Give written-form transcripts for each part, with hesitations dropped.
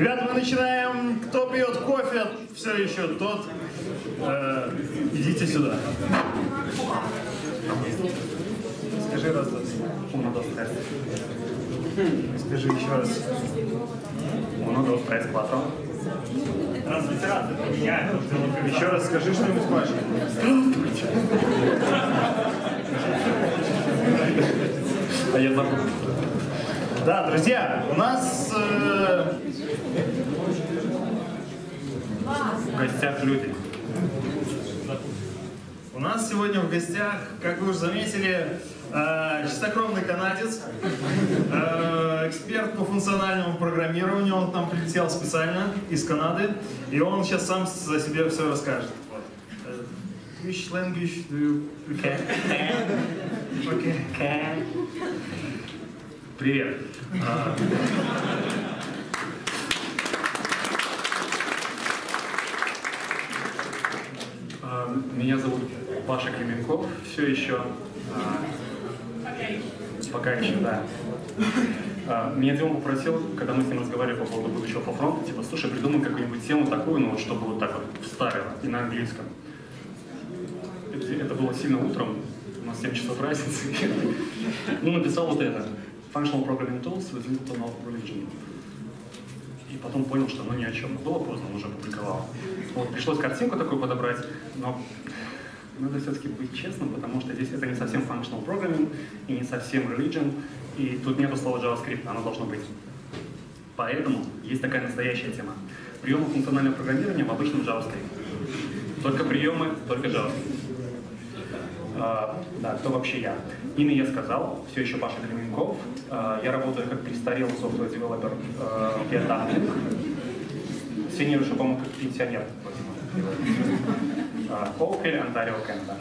Ребята, мы начинаем. Кто пьет кофе, все еще тот, идите сюда. Скажи раз, два, скажи еще раз. Uno, dos, tres, cuatro. Транслитерация поменяет. Еще раз скажи что-нибудь важное. Здравствуйте. А я забыл. Да, друзья, у нас в гостях люди. У нас сегодня в гостях, как вы уже заметили, чистокровный канадец, эксперт по функциональному программированию. Он к нам прилетел специально из Канады, и он сейчас сам за себя все расскажет. Which language do you can? Привет. Меня зовут Паша Клименков, все еще, пока еще, да. Меня Дима попросил, когда мы с ним разговаривали по поводу будущего по фронту, типа, слушай, придумай какую-нибудь тему такую, ну вот, чтобы вот так вот вставило, и на английском. Это было сильно утром, у нас 7 часов разницы. Ну, написал вот это. Functional Programming Tools with Little to No Religion. И потом понял, что ну ни о чем. Было поздно, он уже опубликовал. Вот, пришлось картинку такую подобрать, но надо все-таки быть честным, потому что здесь это не совсем Functional Programming и не совсем Religion, и тут нету слова JavaScript, оно должно быть. Поэтому есть такая настоящая тема. Приемы функционального программирования в обычном JavaScript. Только приемы, только JavaScript. Да, кто вообще я? Имя я сказал, все еще Паша Клименков. Я работаю как престарелый софтвер-девелопер в Vietnam. Сеньор еще, по-моему, как пенсионер. Оуквиль, Онтарио, Канада.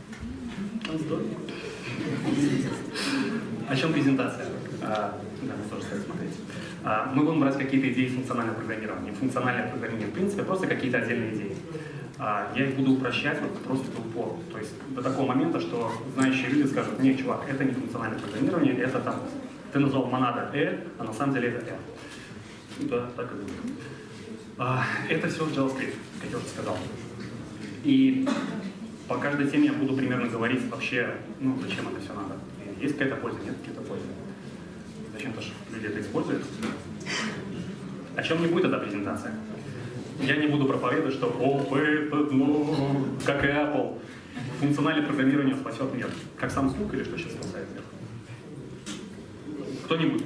О чем презентация? Да, мы тоже стоит смотреть. Мы будем брать какие-то идеи функционального программирования. Функциональное программирование, в принципе, просто какие-то отдельные идеи. Я их буду упрощать вот просто до упора. То есть до такого момента, что знающие люди скажут: не, чувак, это не функциональное программирование, это там, ты назвал монада а на самом деле это Да, так и будет. Это все JavaScript, как я уже сказал. И по каждой теме я буду примерно говорить вообще, ну, зачем это все надо. Есть какая-то польза, нет какой-то пользы. Зачем-то же люди это используют. О чем не будет эта презентация? Я не буду проповедовать, что как и Apple, функциональное программирование спасет мир. Как Samsung или что сейчас спасает мир? Кто-нибудь?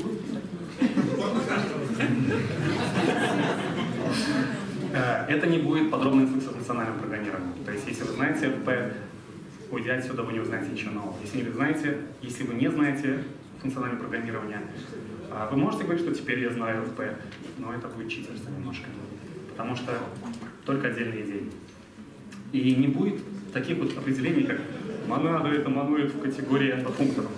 Это не будет подробная инструкция функционального программирования. То есть, если вы знаете FP, уйдя отсюда, вы не узнаете ничего нового. Если вы не знаете функциональное программирование, вы можете говорить, что теперь я знаю FP, но это будет читерство немножко. Потому что только отдельные идеи. И не будет таких вот определений, как монада, это моноид в категории эндофункторов.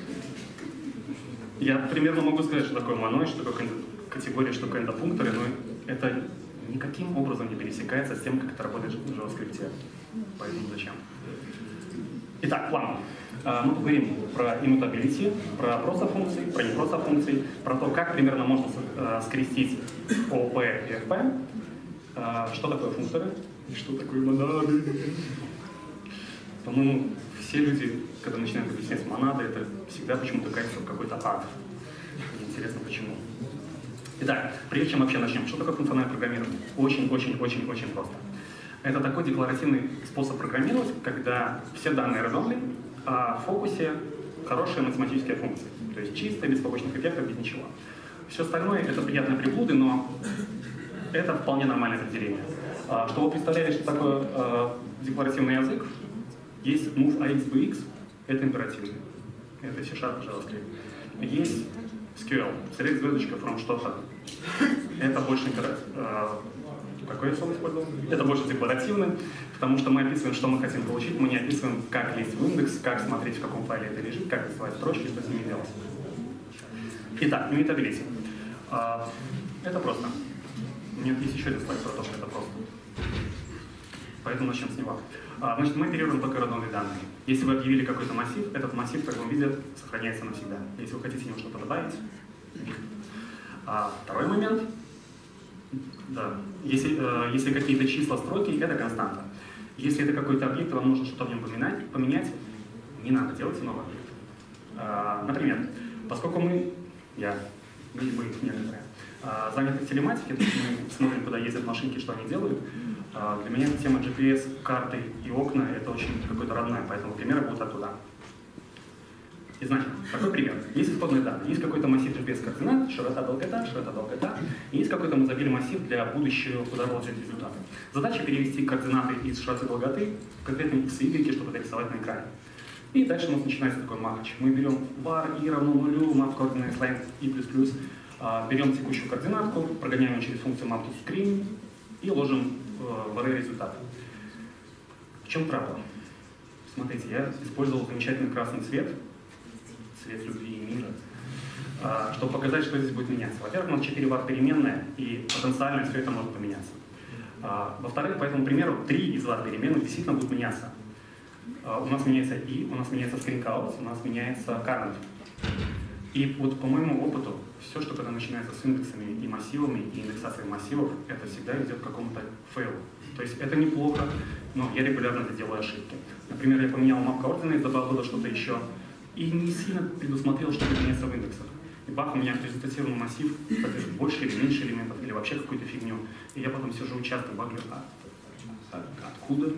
Я примерно могу сказать, что такое моноид, что такое категория, что такое эндофункторы, но это никаким образом не пересекается с тем, как это работает в JavaScript. Поэтому зачем? Итак, план. Мы поговорим про immutability, про просто функции, про не просто функции, про то, как примерно можно скрестить ООП и FP, что такое функторы и что такое монады. По-моему, все люди, когда начинают объяснять монады, это всегда почему-то кажется какой-то ад. Интересно, почему. Итак, прежде чем вообще начнем, что такое функциональное программирование? Очень-очень-очень-очень просто. Это такой декларативный способ программировать, когда все данные read-only, а в фокусе хорошие математические функции. То есть чистые, без побочных эффектов, без ничего. Все остальное — это приятные приблуды, но это вполне нормальное определение. Чтобы вы представляли, что такое декларативный язык, есть move AX/BX, это императивный. Это C# JavaScript. Есть SQL, select звездочка from что-то. Это больше какой слово использовал? Это больше декларативный, потому что мы описываем, что мы хотим получить, мы не описываем, как лезть в индекс, как смотреть, в каком файле это лежит, как рисовать строчки, что с ними делать. Итак, immutability. Это просто. У меня есть еще один слайд про то, что это просто. Поэтому начнем с него. Значит, мы оперируем только родные данные. Если вы объявили какой-то массив, этот массив в таком виде сохраняется навсегда. Если вы хотите в него что-то добавить, нет. Второй момент. Да. Если какие-то числа строки, это константа. Если это какой-то объект, вам нужно что-то в нем поменять, не надо, делайте новый объект. Например, поскольку мы некоторые, заняты телематикой, то есть мы смотрим, куда ездят машинки, что они делают, для меня тема GPS, карты и окна — это очень какое-то родное, поэтому примеры будут оттуда. И значит, такой пример. Есть исходные данные, есть какой-то массив GPS-координат, широта, долгота, и есть какой-то мы забили массив для будущего, куда получать результаты. Задача перевести координаты из широты долготы в конкретные x и y, чтобы нарисовать на экране. И дальше у нас начинается такой матч. Мы берем var i равно нулю, map coordinates length i++, берем текущую координатку, прогоняем ее через функцию map to screen и ложим в array результаты. В чем правило? Смотрите, я использовал замечательный красный цвет любви и мира, чтобы показать, что здесь будет меняться. Во-первых, у нас 4 var переменная, и потенциально все это может поменяться. Во-вторых, по этому примеру, 3 из var переменных действительно будут меняться. У нас меняется i, у нас меняется screen-count, у нас меняется current. И вот по моему опыту, все, что когда начинается с индексами и массивами, и индексацией массивов, это всегда ведет к какому-то фейлу. То есть это неплохо, но я регулярно делаю ошибки. Например, я поменял map coordinates, добавил туда что-то еще, и не сильно предусмотрел, что будет меняться в индексах. И бах, у меня презентационный массив содержит больше или меньше элементов, или вообще какую-то фигню. И я потом сижу часто баглю, откуда?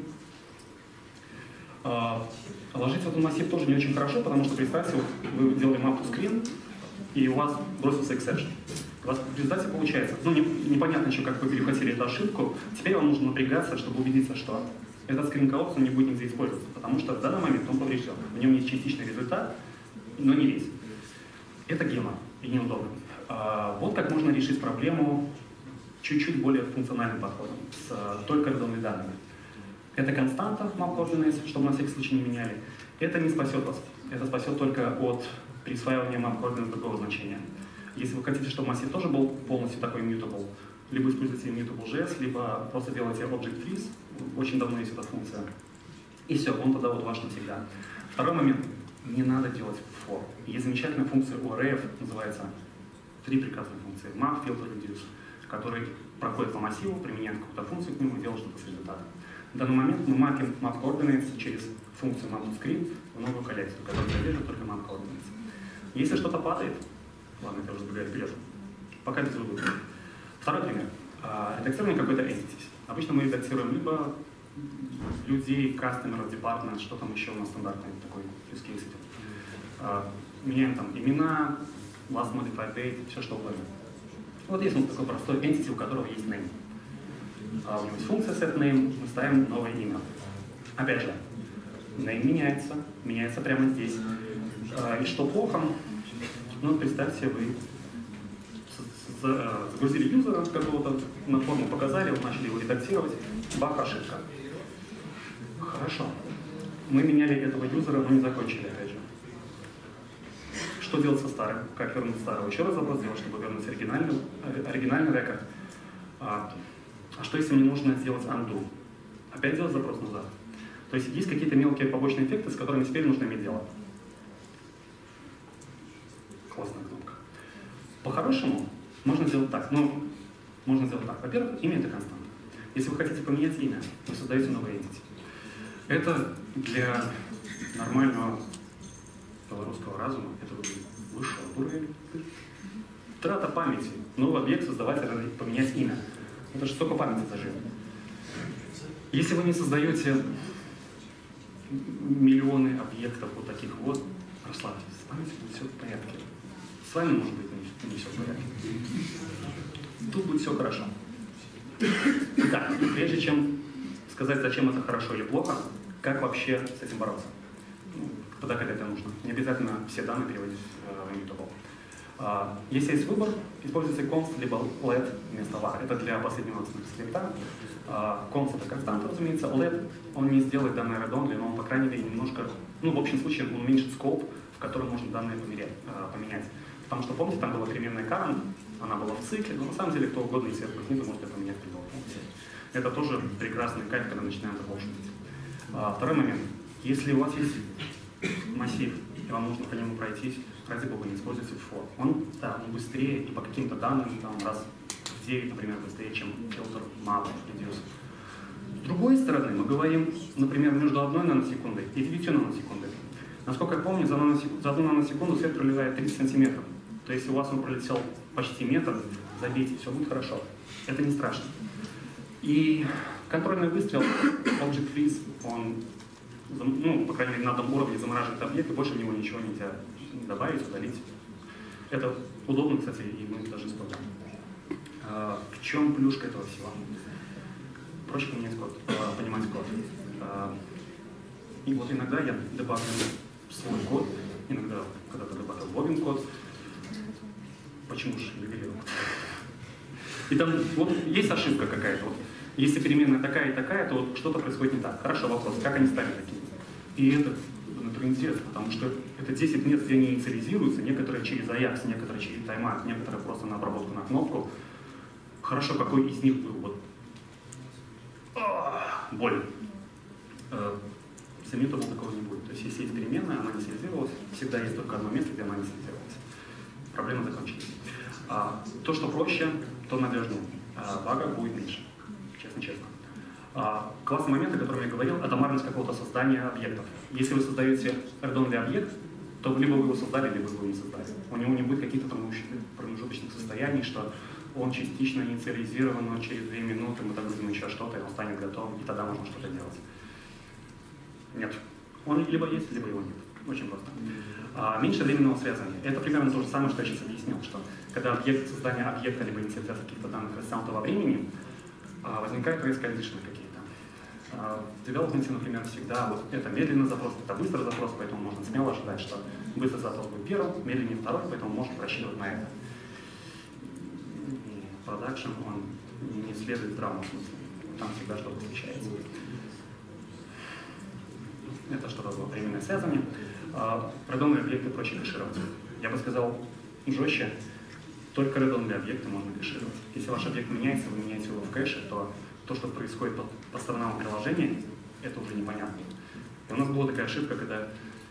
Ложиться в этот массив тоже не очень хорошо, потому что представьте, вы делали map to screen, и у вас бросился exception. У вас в результате получается, непонятно еще, как вы перехватили эту ошибку, теперь вам нужно напрягаться, чтобы убедиться, что этот screen-count не будет нигде использоваться, потому что в данный момент он поврежден. В нем есть частичный результат, но не весь. Это гемор и неудобно. Вот как можно решить проблему чуть-чуть более функциональным подходом, с только родовыми данными. Это константа map coordinates, чтобы на всякий случай не меняли. Это не спасет вас. Это спасет только от присваивания map coordinates другого значения. Если вы хотите, чтобы массив тоже был полностью такой mutable, либо используйте mutable.js, либо просто делайте object freeze. Очень давно есть эта функция. И все, он тогда вот ваш навсегда. Второй момент. Не надо делать for. Есть замечательная функция у array'ов, называется 3 прекрасные функции. Map, filter, reduce, который проходит по массиву, применяет какую-то функцию к нему и делает что-то с результатом. В данный момент мы мапим map coordinates через функцию map to screen в новую коллекцию, которая содержит только map coordinates. Если что-то падает, ладно, это уже забегаю вперед, пока без вывода. Второй пример. Редактирование какой-то entities. Обычно мы редактируем либо людей, customers, department, что там еще у нас стандартный такой use case идет. Меняем там имена, last modified date, все что угодно. Вот есть у нас такой простой entity, у которого есть name. У него есть функция setName, мы ставим новое имя. Опять же, name меняется прямо здесь. И что плохо? Ну, представьте, вы загрузили юзера какого-то, на форму показали, вот начали его редактировать, бах, ошибка. Хорошо. Мы меняли этого юзера, но не закончили, опять же. Что делать со старым? Как вернуть старого? Еще раз запрос сделать, чтобы вернуть оригинальный рекорд. А что если мне нужно сделать undo? Опять делать запрос назад. То есть есть какие-то мелкие побочные эффекты, с которыми теперь нужно иметь дело. Классная кнопка. По-хорошему, можно сделать так. Во-первых, имя — это константа. Если вы хотите поменять имя, вы создаете новый entity. Это для нормального белорусского разума, это высший уровень. Трата памяти. Новый объект создавать, поменять имя. Это же столько памяти зажим. Если вы не создаете миллионы объектов вот таких вот, расслабьтесь, с памятью будет все в порядке. С вами, может быть, не все в порядке. Тут будет все хорошо. Итак, прежде чем сказать, зачем это хорошо или плохо, как вообще с этим бороться? Тогда, когда это нужно. Не обязательно все данные переводить в immutable. Если есть выбор, используйте const либо let вместо var. Это для последнего скрипта. Const — это константа, разумеется. Let он не сделает данные read-only, но он, по крайней мере, немножко, в общем случае, он уменьшит скоп, в котором можно данные поменять. Потому что, помните, там была переменная current, она была в цикле, но на самом деле кто угодно из всех снизу может это поменять при функции. Это тоже прекрасный кайф, когда начинаем troubleshooting. Второй момент. Если у вас есть массив, и вам нужно по нему пройтись, ради бога, не используйте for. Он быстрее и по каким-то данным раз в 9, например, быстрее, чем filter map reduce. С другой стороны, мы говорим, например, между 1 наносекундой и 9 наносекундой. Насколько я помню, за 1 наносекунду свет пролетает 30 сантиметров. То есть, если у вас он пролетел почти метр, забейте, все будет хорошо. Это не страшно. И контрольный выстрел, Object Freeze, он, ну, по крайней мере, на этом уровне замораживает объект, и больше в него ничего нельзя добавить, удалить. Это удобно, кстати, и мы даже используем. В чем плюшка этого всего? Проще поменять код, понимать код. И вот иногда я дебагаю свой код, иногда когда-то дебагил Бобин код. Почему же ювелиром? И там вот есть ошибка какая-то. Вот, если переменная такая и такая, то вот что-то происходит не так. Хорошо, вопрос, как они стали такими? И это, например, интересно, потому что это 10 мест, где они инициализируются, некоторые через Ajax, некоторые через таймат, некоторые просто на обработку на кнопку. Хорошо, какой из них был вот боль. С Immutable такого не будет. То есть если есть переменная, она инициализировалась, всегда есть только одно место, где она инициализировалась. Проблема закончилась. То, что проще, то надежнее. Бага будет меньше. Честно-честно. Классный момент, о котором я говорил, атомарность какого-то создания объектов. Если вы создаете редонный объект, то либо вы его создали, либо вы его не создали. У него не будет каких-то промежуточных состояний, что он частично инициализирован, но через 2 минуты мы загрузим еще что-то, и он станет готовым, и тогда можно что-то делать. Нет. Он либо есть, либо его нет. Очень просто. Меньше временного связывания. Это примерно то же самое, что я сейчас объяснил, что когда создание объекта либо инициализация каких-то данных растянуто во времени, возникают race conditions какие-то. В девелопменте, например, всегда вот это медленный запрос, это быстрый запрос, поэтому можно смело ожидать, что быстрый запрос будет первым, медленнее второй, поэтому можно рассчитывать на это. Продакшн, он не следует здравому смыслу. Там всегда что-то встречается. Это что-то было временное связывание. Редонные объекты проще кэшировать. Я бы сказал жестче, только редонные объекты можно кэшировать. Если ваш объект меняется, вы меняете его в кэше, то что происходит по сторонам приложения, это уже непонятно. И у нас была такая ошибка, когда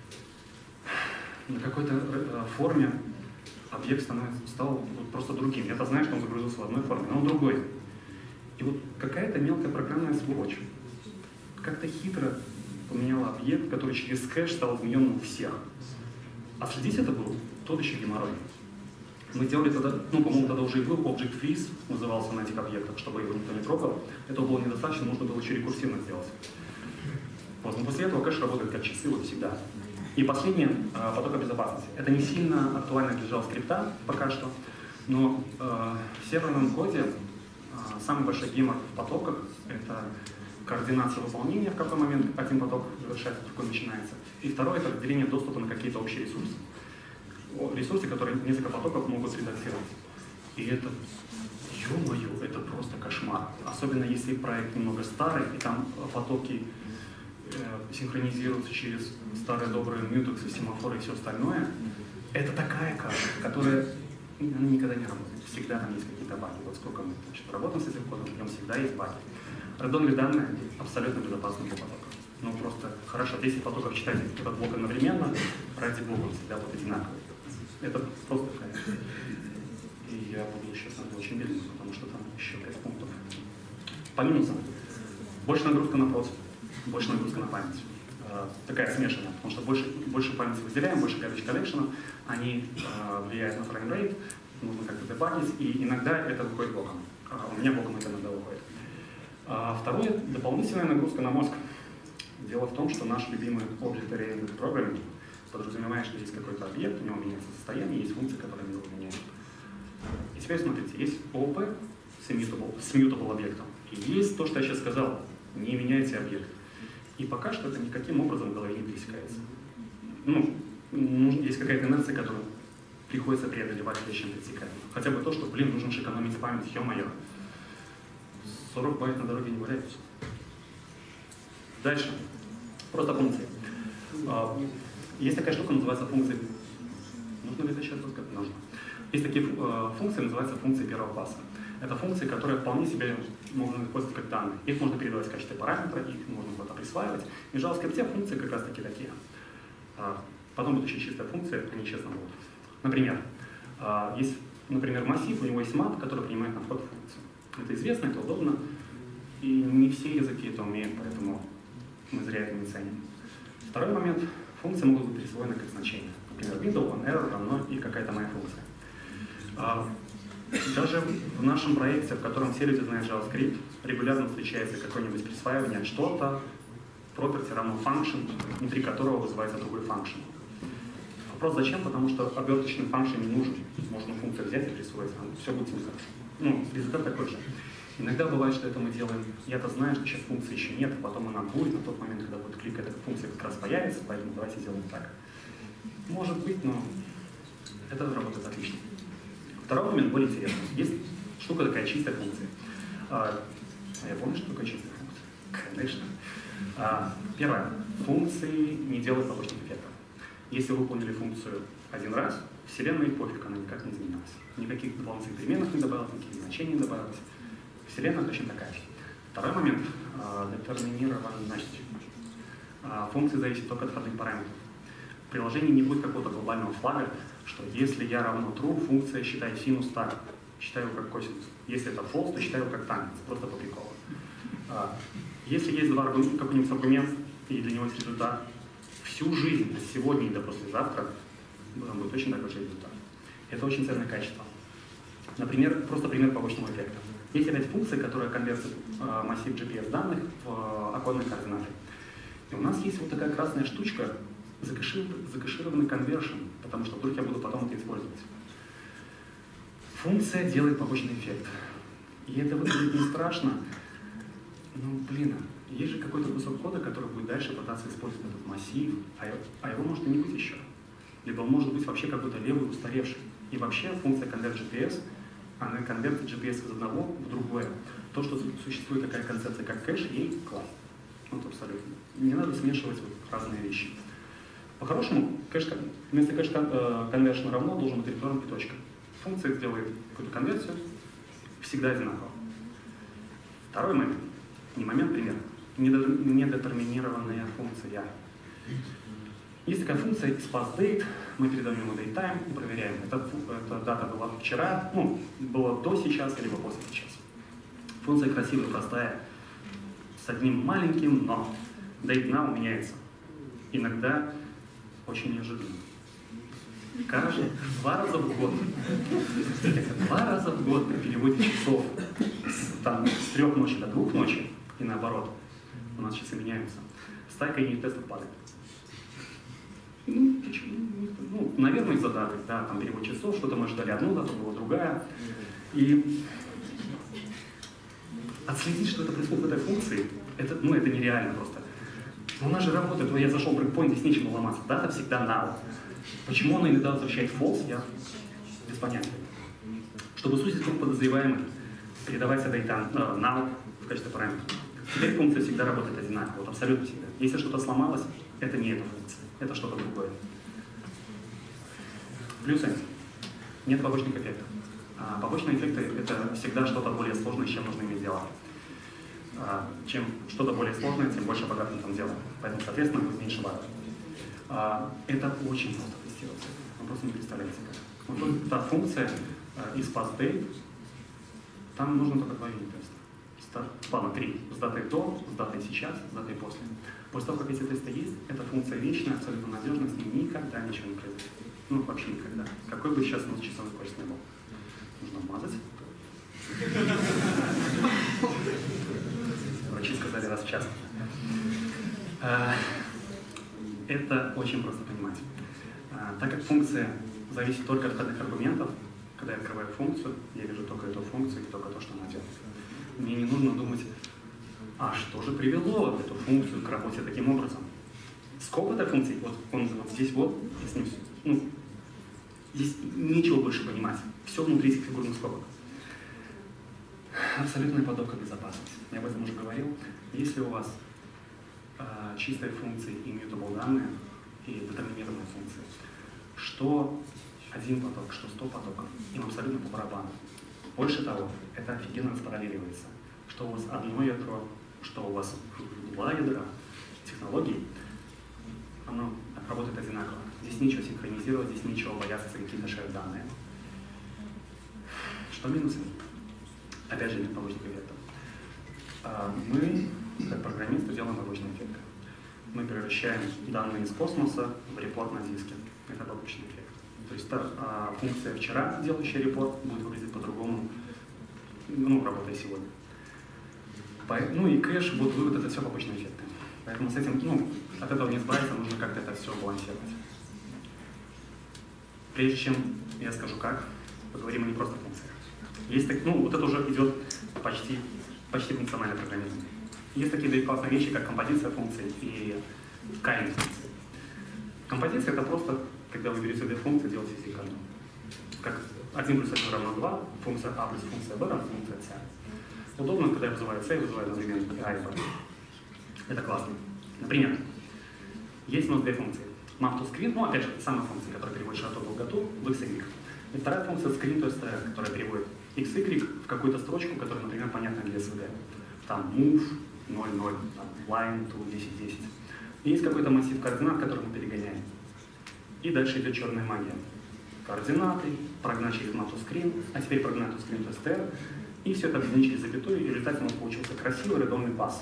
на какой-то форме объект стал просто другим. Я-то знаю, что он загрузился в одной форме, но он другой. И вот какая-то мелкая программная сволочь как-то хитро поменяла объект, который через кэш стал измененным у всех. А следить это был тот еще геморрой. Мы делали тогда, по-моему, тогда уже и был Object Freeze, назывался на этих объектах, чтобы его никто не трогал. Этого было недостаточно, нужно было еще рекурсивно сделать. Вот. Но после этого кэш работает как часы, вот всегда. И последнее, потока безопасности. Это не сильно актуально для JavaScript пока что, но в серверном коде самый большой гемор в потоках — это координация выполнения, в какой момент один поток завершается, другой начинается. И второе — это разделение доступа на какие-то общие ресурсы. Ресурсы, которые несколько потоков могут редактировать. И это, ё-моё, это просто кошмар. Особенно если проект немного старый, и там потоки синхронизируются через старые добрые мьютексы, семафоры и все остальное. Это такая каша, которая никогда не работает. Всегда там есть какие-то баги. Вот сколько мы работаем с этим кодом, в нем всегда есть баги. Редонные данные абсолютно безопасны для потоков. Ну просто хорошо, 10 потоков читайте этот блок одновременно, ради бога, всегда вот одинаковые. Это просто конечно. И я буду сейчас очень медленно, потому что там еще 5 пунктов. По минусам. Больше нагрузка на процесс, больше нагрузка на память. Такая смешанная, потому что больше памяти выделяем, больше garbage collection, они влияют на фреймрейт, нужно как-то дебагить, и иногда это выходит боком. У меня боком это иногда выходит. Второе, дополнительная нагрузка на мозг. Дело в том, что наш любимый Object-Oriented Programming подразумевает, что есть какой-то объект, у него меняется состояние, есть функции, которые его меняют. И теперь смотрите, есть ООП с immutable объектом, и есть то, что я сейчас сказал, не меняйте объект. И пока что это никаким образом в голове не пересекается. Есть какая-то инерция, которую приходится преодолевать легче, чем пересекать. Хотя бы то, что, нужно же экономить память, ё-моё. 40 байт на дороге не валяются. Дальше. Просто функции. Есть такая штука, называется функции. Нужно ли это сейчас рассказать? Нужно. Есть такие функции, называются функции первого класса. Это функции, которые вполне себе можно использовать как данные. Их можно передавать в качестве параметра, их можно куда-то присваивать. И в JavaScript функции как раз таки такие. Потом будут еще чистые функции, они честно будут. Например, есть например, массив, у него есть map, который принимает на вход функцию. Это известно, это удобно, и не все языки это умеют, поэтому мы зря это не ценим. Второй момент. Функции могут быть присвоены как значение. Например, window, on error равно и какая-то моя функция. Даже в нашем проекте, в котором все люди знают JavaScript, регулярно встречается какое-нибудь присваивание что-то, property равно function, внутри которого вызывается другой function. Вопрос зачем? Потому что оберточный function не нужен. Можно функцию взять и присвоить, все будет результат такой же. Иногда бывает, что это мы делаем, я-то знаю, что сейчас функции еще нет, а потом она будет, на тот момент, когда будет клик, эта функция как раз появится, поэтому давайте сделаем так. Может быть, но это работает отлично. Второй момент более интересный. Есть штука такая чистая функция. Я помню, что такое чистая функция? Конечно. Первое. Функции не делают побочных эффектов. Если вы выполнили функцию один раз, вселенной пофиг, она никак не изменилась. Никаких дополнительных переменных не добавилось, никаких значений не добавилось. Вселенная точно такая же. Второй момент – детерминированность. Функция зависит только от входных параметров. В приложении не будет какого-то глобального флага, что если я равно true, функция считает синус так, считаю его как косинус. Если это false, то считаю его как тангенс, просто по приколу. Если есть какой-нибудь аргумент, и для него есть результат, всю жизнь, от сегодня и до послезавтра, будет точно такой же результат. Это очень ценное качество. Например, просто пример побочного эффекта. Есть опять функция, которая конвертит массив GPS данных в оконные координаты. И у нас есть вот такая красная штучка, закэшированный conversion, потому что вдруг я буду потом это использовать. Функция делает побочный эффект. И это выглядит не страшно, но, блин, есть же какой-то кусок кода, который будет дальше пытаться использовать этот массив, а его может и не быть еще. Либо он может быть вообще какой-то левый, устаревший. И вообще функция convert.js, она конвертит GPS из одного в другое. То, что существует такая концепция, как кэш, ей класс. Вот абсолютно. Не надо смешивать вот разные вещи. По-хорошему, вместо кэш conversion равно должен быть return и точка. Функция сделает какую-то конверсию, всегда одинаково. Второй момент. Не момент, пример. Недетерминированная функция. Есть такая функция isPassDate, мы передаем ему datetime и проверяем, эта дата была вчера, было до сейчас, либо после сейчас. Функция красивая, простая, с одним маленьким но. DateNow меняется. Иногда очень неожиданно. Каждый 2 раза в год. 2 раза в год при переводе часов с 3 ночи до 2 ночи и наоборот. У нас часы меняются. Стайка юнит-тестов падает. Почему? Наверное, из-за даты. Да, там перевод часов, что-то мы ждали одну дату, была другая. И отследить, что это происходит в этой функции, это нереально просто. Но она же работает, я зашел в breakpoint, здесь нечего ломаться. Дата всегда null. Почему она иногда возвращает false, я без понятия. Чтобы сузить круг подозреваемых, передавайте data null в качестве параметра. Теперь функция всегда работает одинаково, вот абсолютно всегда. Если что-то сломалось, это не эта функция, это что-то другое. Плюсы. Нет побочных эффектов. Побочные эффекты — это всегда что-то более сложное, с чем нужно иметь дело. Чем что-то более сложное, тем больше багов на этом дело. Поэтому, соответственно, будет меньше багов. Это очень просто тестировать. Вы просто не представляете как. Вот та функция isPassDate, там нужно только 2 юнит-теста. Ладно, 3. С датой до, с датой сейчас, с датой после. После того, как эти тесты есть, эта функция вечная, абсолютно надежная, с ней никогда ничего не произойдет. Вообще никогда. Какой бы сейчас у нас часовой пояс не был. Нужно мазать. Врачи сказали раз в час. Это очень просто понимать. Так как функция зависит только от входных аргументов, когда я открываю функцию, я вижу только эту функцию и только то, что она делает. Мне не нужно думать, что же привело эту функцию к работе таким образом. Скоп этой функции, он здесь и с ним, здесь нечего больше понимать. Все внутри этих фигурных скобок. Абсолютная подобка безопасности. Я об этом уже говорил. Если у вас чистые функции и mutable данные, и детерминированные функции, что один поток, что 100 потоков, им абсолютно по барабану. Больше того, это офигенно распараллеливается. Что у вас одно ядро, что у вас 2 ядра технологий, оно работает одинаково. Здесь нечего синхронизировать, здесь нечего бояться за какие-то шер данные. Что минусы? Опять же, нет побочных эффектов. Мы, как программисты, делаем побочные эффекты. Мы превращаем данные из космоса в репорт на диске. Это побочный эффект. То есть функция вчера, делающая репорт, будет выглядеть по-другому, работая сегодня. И кэш, вывод — это все побочные эффекты. Поэтому с этим, от этого не избавиться, нужно как-то это все балансировать. Прежде чем я скажу как, поговорим о не просто функциях. Есть вот это уже идет почти функциональное программирование. Есть такие две классные вещи, как композиция функций и кайнинг функций. Композиция — это просто, когда вы берете две функции, делаете из них одну. Как 1 плюс 1 равно 2, функция А плюс функция Б равно функция С. Удобно, когда я вызываю С, я вызываю одновременно и А, и Б. Это классно. Например, есть у нас две функции. Map to screen, опять же, самая функция, которая переводит широту, долготу в x, y. И вторая функция screen, то есть которая переводит x, y в какую-то строчку, которая, например, понятна для SVG. Там move 0, 0, line to 10, 10. И есть какой-то массив координат, который мы перегоняем. И дальше идет черная магия. Координаты, прогнать через map to screen, а теперь прогнать to screen to str. И все это объединить через запятую, и в результате у нас получился красивый редонный пас.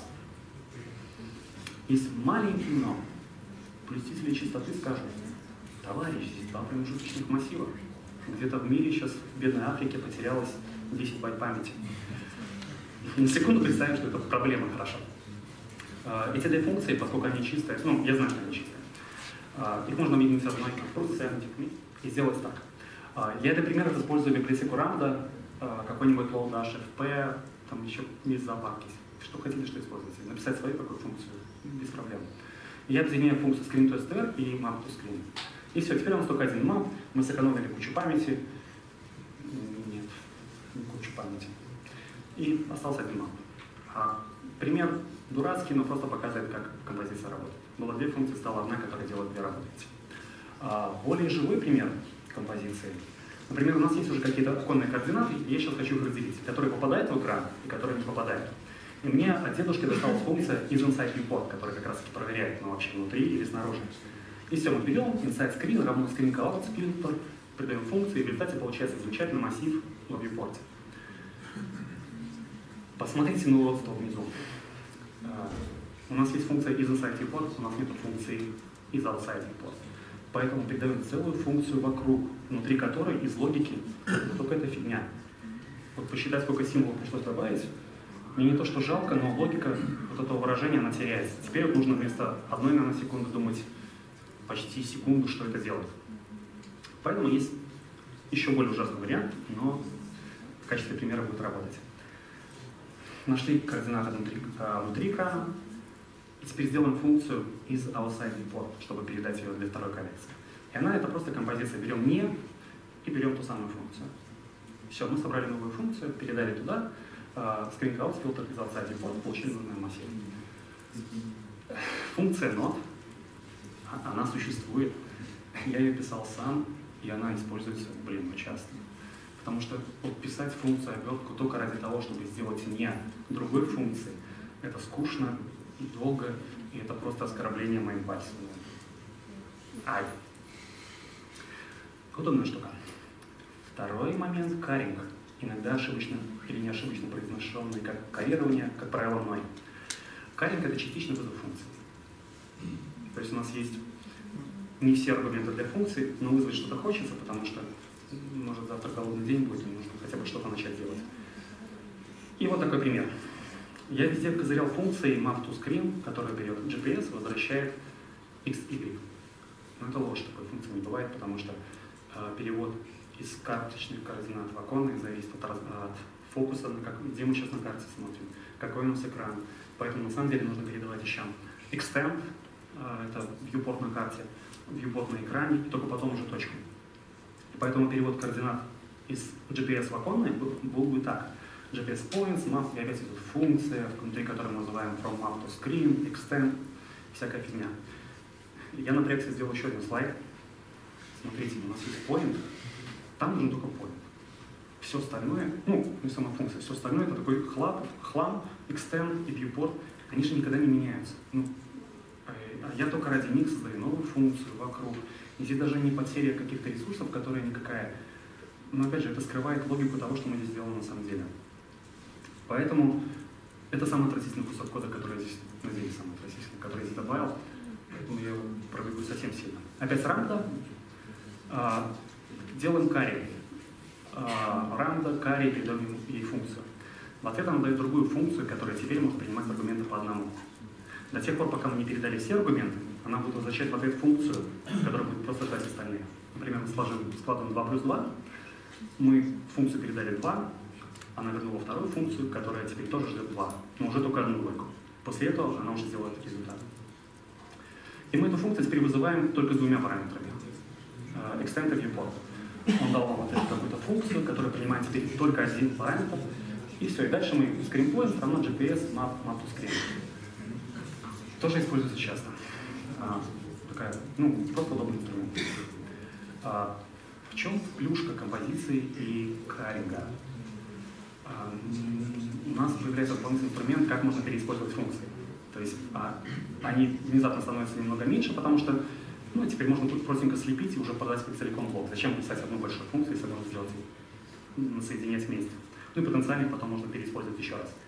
Есть маленький но. Блюстители чистоты скажут: товарищ, здесь два промежуточных массива. Где-то в мире сейчас, в бедной Африке, потерялось 10 байт памяти. На секунду представим, что это проблема, хорошо. Эти две функции, поскольку они чистые, я знаю, что они чистые, их можно объединить в одной функции и сделать так. Я для примера использую библиотеку Ramda, какой-нибудь Lodash FP, там еще есть зоопарки. Что хотите, что используете. Написать свою такую функцию без проблем. Я объединяю функцию screen to str и map to screen. И все, теперь у нас только один map, мы сэкономили кучу памяти. Нет, не кучу памяти. И остался один map. Пример дурацкий, но просто показывает, как композиция работает. Было две функции, стала одна, которая делает две работы. Более живой пример композиции. Например, у нас есть уже какие-то оконные координаты, и я сейчас хочу их разделить, которые попадают в экран и которые не попадают. И мне от дедушки досталась функция isInside viewport, которая как раз таки проверяет, вообще внутри или снаружи. И все, мы берем inside screen равно screen color splitter, придаем функции, и в результате получается замечательный массив в viewport. Посмотрите на уродство внизу. У нас есть функция isInside viewport, у нас нет функции isOutside viewport. Поэтому передаем целую функцию вокруг, внутри которой из логики только эта фигня. Вот посчитать, сколько символов пришлось добавить. Мне не то, что жалко, но логика вот этого выражения, она теряется. Теперь нужно вместо 1 наносекунды думать почти секунду, что это делает. Поэтому есть еще более ужасный вариант, но в качестве примера будет работать. Нашли координаты внутри экрана, и теперь сделаем функцию из outside viewport, чтобы передать ее для второй коллекции. И она — это просто композиция. Берем не и берем ту самую функцию. Все, мы собрали новую функцию, передали туда, screen color filter из outside viewport, получили нужный массив. Функция not, она существует. Я ее писал сам, и она используется, часто. Потому что писать функцию обертку только ради того, чтобы сделать не другой функции, это скучно и долго, и это просто оскорбление моим пальцем. Ай. Удобная штука. Второй момент — каринг. Иногда ошибочно или неошибочно произношенный как карирование, как правило, мной. Каринг — это частичный вызов функции. То есть у нас есть не все аргументы для функции, но вызвать что-то хочется, потому что, может, завтра голодный день будет, и нужно хотя бы что-то начать делать. И вот такой пример. Я везде козырял функцией map to screen, которая берет GPS, возвращает x, y. Но это ложь, такой функции не бывает, потому что перевод из карточных координат в оконных зависит от фокуса, где мы сейчас на карте смотрим, какой у нас экран. Поэтому на самом деле нужно передавать еще extend, это viewport на карте, viewport на экране, и только потом уже точку. Поэтому перевод координат из GPS в оконные был бы так. GPS points, map, и опять идет функция, внутри которой мы называем from map to screen, extend, всякая фигня. Я напрягся, сделал еще один слайд. Смотрите, у нас есть point, там нужен только point. Все остальное, не сама функция, все остальное это такой хлам, extend и viewport, они же никогда не меняются. Я только ради них создаю новую функцию вокруг. И здесь даже не потеря каких-то ресурсов, которые никакая Но опять же, это скрывает логику того, что мы здесь делаем на самом деле. Поэтому это самый отвратительный кусок кода, который я здесь, надеюсь, самый отвратительный, который я здесь добавил. Поэтому я его пробегу совсем сильно. Опять рамда. Делаем carry. Рамда, carry, передаем ей функцию. В ответ она дает другую функцию, которая теперь может принимать аргументы по одному. До тех пор, пока мы не передали все аргументы, она будет возвращать в ответ функцию, которая будет просто ждать остальные. Например, мы складываем 2 плюс 2, мы функцию передали 2, она вернула вторую функцию, которая теперь тоже ждет 2, но уже только одну логику. После этого она уже сделает результат. И мы эту функцию теперь вызываем только с двумя параметрами. Extend и viewport. Он дал нам ответ какую-то функцию, которая принимает теперь только один параметр. И все. И дальше мы screenpoint равно GPS map to screen. Тоже используется часто. Такая, просто удобный инструмент. В чем плюшка композиции и карринга? У нас появляется дополнительный инструмент, как можно переиспользовать функции. То есть они внезапно становятся немного меньше, потому что теперь можно простенько слепить и уже продать как целиком блок. Зачем писать одну большую функцию, если можно сделать соединять вместе? И потенциально потом можно переиспользовать еще раз.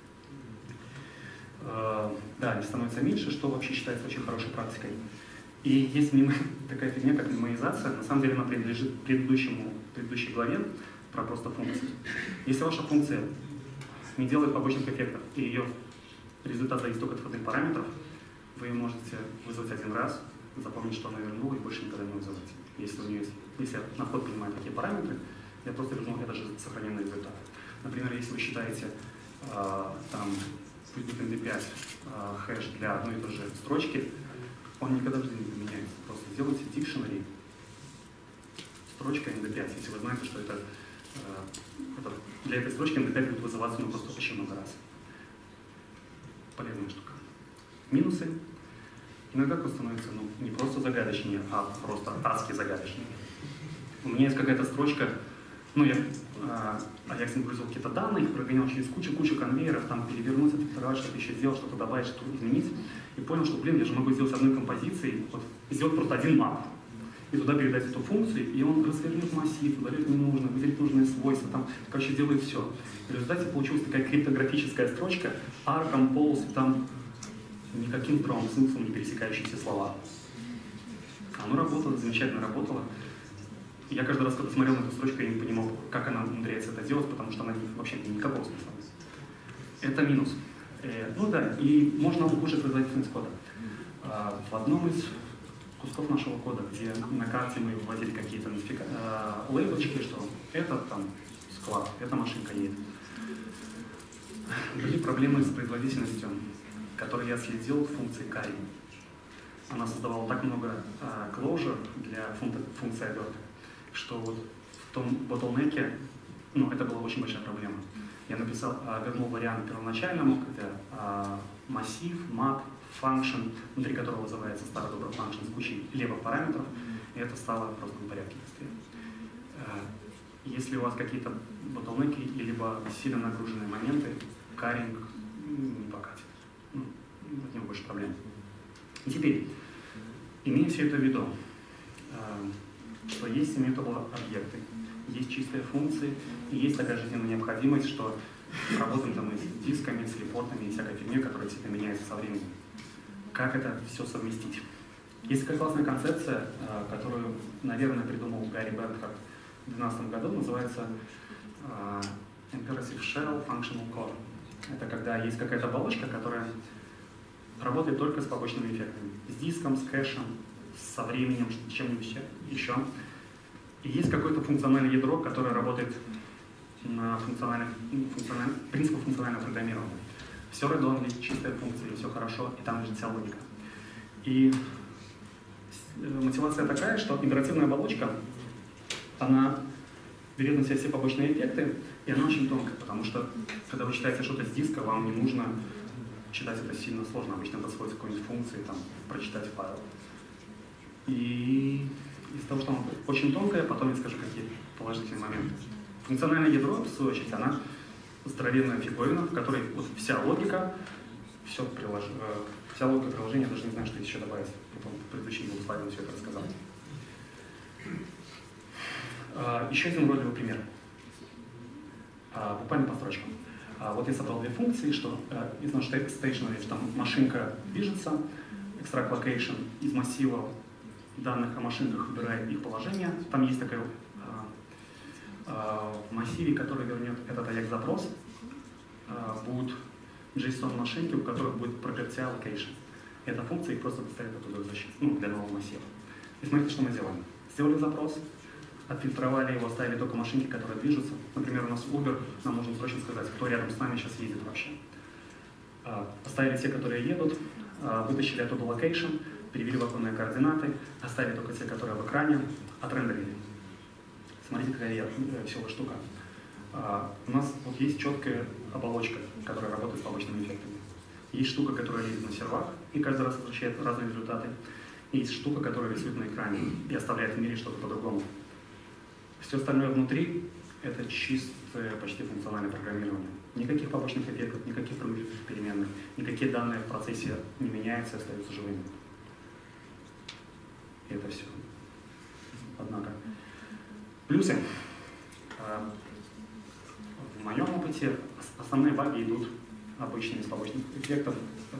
Да, они становятся меньше, что вообще считается очень хорошей практикой. И есть такая фигня, как мемоизация. На самом деле она принадлежит предыдущей главе про просто функции. Если ваша функция не делает побочных эффектов, и ее результат зависит только от входных параметров, вы ее можете вызвать один раз, запомнить, что она вернула, и больше никогда не вызывать. Если на вход принимает такие параметры, я просто верну это же сохраненный результат. Например, если вы считаете пусть будет MD5 хэш для одной и той же строчки, он никогда в жизни не поменяется. Просто сделайте dictionary строчка MD5, если вы знаете, что это для этой строчки MD5 будет вызываться просто очень много раз. Полезная штука. Минусы. Иногда код становится не просто загадочнее, а просто адски загадочнее. У меня есть какая-то строчка, я синхронизировал какие-то данные, их прогонял через кучу конвейеров, там перевернуть, отфильтровать, что-то еще сделать, что-то добавить, что-то изменить. И понял, что, я же могу сделать одной композицией, сделать просто один мап. И туда передать эту функцию, и он развернет массив, удалит ненужное, выделит нужные свойства, делает все. В результате получилась такая криптографическая строчка, R, compose, там никаким здравым смыслом не пересекающиеся слова. Оно работало, замечательно работало. Я каждый раз, когда смотрел на эту строчку, я не понимал, как она умудряется это делать, потому что она вообще никакого смысла. Это минус. И можно улучшить производительность кода. В одном из кусков нашего кода, где на карте мы вводили какие-то лейблочки, что это склад, эта машинка едет. Были проблемы с производительностью, которые я следил в функции carry. Она создавала так много closure для функции оберток, что в том bottleneck, это была очень большая проблема. Я вернул вариант первоначальному, это массив, map, function, внутри которого вызывается старый добрый function с кучей левых параметров, и это стало просто на порядке быстрее. Если у вас какие-то bottleneck и либо сильно нагруженные моменты, карринг не покатит. От него больше проблем. И теперь, имея все это в виду, что есть immutable объекты, есть чистые функции, и есть такая жизненная необходимость, что работаем мы с дисками, с репортами и всякой фигней, которая всегда меняется со временем. Как это все совместить? Есть такая классная концепция, которую, наверное, придумал Гарри Бернхард в 2012 году, называется Imperative Shell Functional Core. Это когда есть какая-то оболочка, которая работает только с побочными эффектами. С диском, с кэшем, со временем, с чем-нибудь еще. И есть какое-то функциональное ядро, которое работает на принципах функционального программирования. Все редонли, чистая функция, все хорошо, и там лежит вся логика. И мотивация такая, что императивная оболочка, она берет на себя все побочные эффекты, и она очень тонкая, потому что, когда вы читаете что-то с диска, вам не нужно читать это сильно сложно. Обычно подсвоить какой-нибудь функции, прочитать файл. И из-за того, что она очень тонкая, потом я скажу, какие положительные моменты. Функциональное ядро, в свою очередь, она здоровенная фиговина, в которой вся логика, вся логика приложения, я даже не знаю, что еще добавить. В предыдущем слайде все это рассказал. Еще один уродливый пример. Буквально по строчкам. Вот я собрал две функции, что из нашего stationary, там машинка движется, extract location из массива данных о машинках выбирает их положение. Там есть такая в массиве, который вернет этот AJAX-запрос, будут JSON-машинки, у которых будет проперти location. Эта функция их просто доставит оттуда для нового массива. И смотрите, что мы сделаем. Сделали запрос, отфильтровали его, оставили только машинки, которые движутся. Например, у нас Uber, нам нужно срочно сказать, кто рядом с нами сейчас едет вообще. Оставили те, которые едут, вытащили оттуда location, перевели в оконные координаты, оставили только те, которые в экране, отрендерили. Смотрите, какая веселая штука. У нас вот есть четкая оболочка, которая работает с побочными эффектами. Есть штука, которая лезет на сервак и каждый раз возвращает разные результаты. Есть штука, которая рисует на экране и оставляет в мире что-то по-другому. Все остальное внутри — это чистое, почти функциональное программирование. Никаких побочных эффектов, никаких промежутков переменных, никакие данные в процессе не меняются и остаются живыми. И это все. Однако. Плюсы. В моем опыте основные баги идут обычно из побочных эффектов.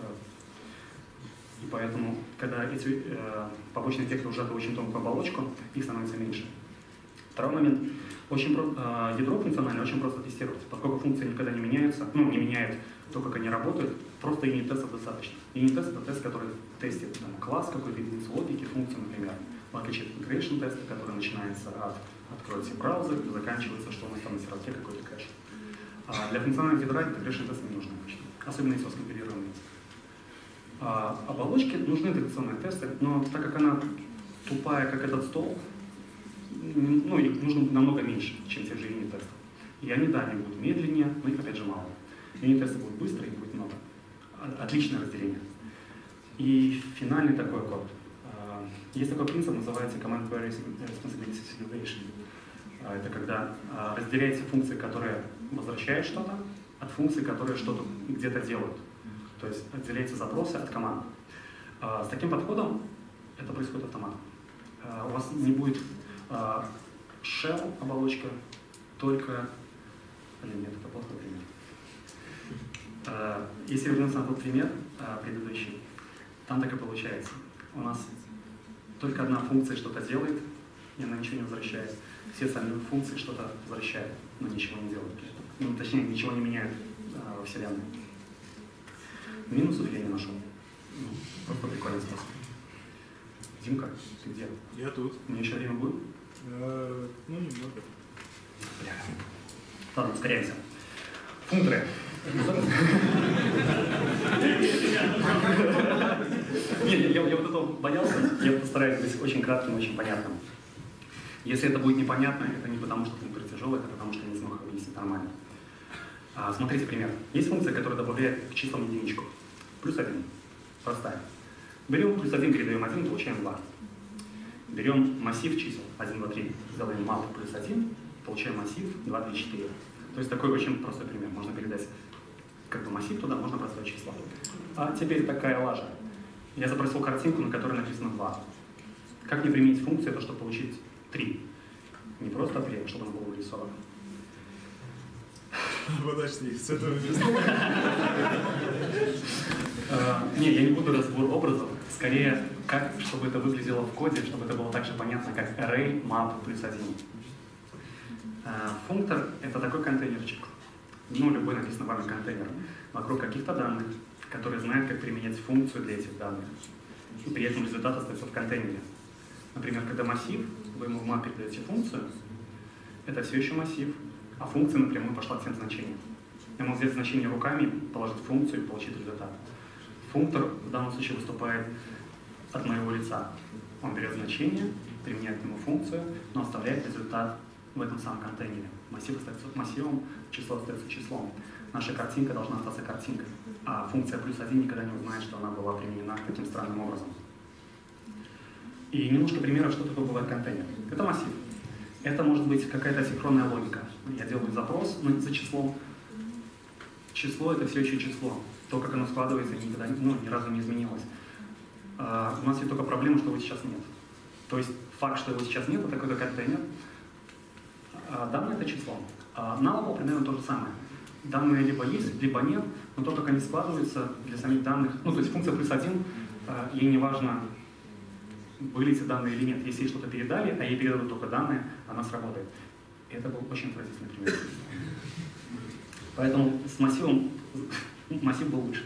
И поэтому, когда эти побочные эффекты уже очень тонкую оболочку, их становится меньше. Второй момент. Ядро функциональное очень просто тестировать, поскольку функции никогда не меняются, не меняют то, как они работают, просто юнит-тестов достаточно. Юнит-тест — это тест, который тестит класс, какой-то единицу логики, функцию, например. В отличие от integration теста, который начинается от «откройте браузер» и заканчивается, что у нас там на серваке какой-то кэш. Для функционального ядра integration тесты не нужны обычно, особенно если у вас компилированный. Оболочке нужны интеграционные тесты, но так как она тупая, как этот стол, их нужно намного меньше, чем те же юнит-тесты. И они будут медленнее, но их опять же мало. Юнит-тесты будут быстрые, их будет много. Отличное разделение. И финальный такой код. Есть такой принцип, называется Command Query Responsibility Simulation. Это когда разделяете функции, которые возвращают что-то, от функций, которые что-то где-то делают. То есть отделяете запросы от команд. С таким подходом это происходит автоматом. У вас не будет shell оболочка, только... Нет, это плохой пример. Если вернуться на тот пример предыдущий, там так и получается. У нас только одна функция что-то делает, и она ничего не возвращает. Все остальные функции что-то возвращают, но ничего не делают. Точнее, ничего не меняют во Вселенной. Минусов я не нашел. Просто прикольный способ. Димка, ты где? Я тут. У меня еще время будет? Немного. Бля. Ладно, ускоряемся. Функторы. Нет, я вот этого боялся. Я постараюсь быть очень кратким, очень понятным. Если это будет непонятно, это не потому, что функтор тяжелый, это потому, что я не смог объяснить нормально. Смотрите пример. Есть функция, которая добавляет к числам единичку. +1. Простая. Берем +1, передаем 1, получаем 2. Берем массив чисел 1, 2, 3, сделаем map +1, получаем массив 2, 3, 4. То есть такой очень простой пример. Можно передать массив туда, можно простое число. А теперь такая лажа. Я запросил картинку, на которой написано 2. Как мне применить функцию, это чтобы получить 3? Не просто 3, а чтобы оно было вырисовано. Подожди, с этого места. Не, я не буду разбор образов. Скорее, чтобы это выглядело в коде, чтобы это было так же понятно, как array map +1. Функтор — это такой контейнерчик, любой написанный вами контейнер, вокруг каких-то данных, который знает, как применять функцию для этих данных. И при этом результат остается в контейнере. Например, когда массив, вы ему в мапе даете функцию, это все еще массив, а функция напрямую пошла к тем значениям. Я могу взять значение руками, положить функцию и получить результат. Функтор в данном случае выступает от моего лица. Он берет значение, применяет к нему функцию, но оставляет результат в этом самом контейнере. Массив остается массивом, число остается числом. Наша картинка должна остаться картинкой, а функция +1 никогда не узнает, что она была применена таким странным образом. И немножко примеров, что такое бывает контейнер. Это массив. Это может быть какая-то асинхронная логика. Я делаю запрос за числом. Число — это все еще число. То, как оно складывается, никогда ни разу не изменилось. У нас есть только проблема, что его сейчас нет. То есть факт, что его сейчас нет, это какой-то контейнер. Данные — это число. Nullable примерно то же самое. Данные либо есть, либо нет, но то, как они складываются для самих данных, ну, то есть функция +1, ей не важно, были эти данные или нет. Если ей что-то передали, а ей передадут только данные, она сработает. И это был очень отвратительный пример. Поэтому с массивом массив был лучше.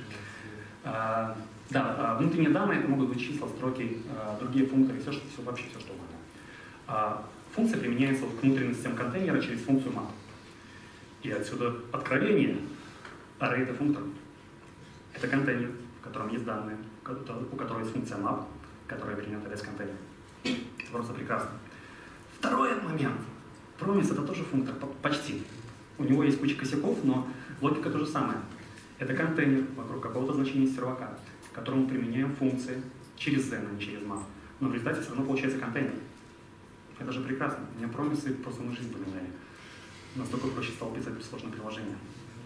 Да, внутренние данные — это могут быть числа, строки, другие функторы, вообще все, что угодно. Функция применяется к внутренностям контейнера через функцию map. И отсюда откровение. Array — это функтор. Это контейнер, в котором есть данные, у которого есть функция map, которая вернет адрес контейнера. Это просто прекрасно. Второй момент. Promise — это тоже функтор, почти. У него есть куча косяков, но логика то же самое. Это контейнер вокруг какого-то значения сервака, к которому мы применяем функции через Zen, а не через map. Но в результате все равно получается контейнер. Это же прекрасно. Мне промисы просто мою жизнь поменяли. Настолько проще стало писать сложное приложение.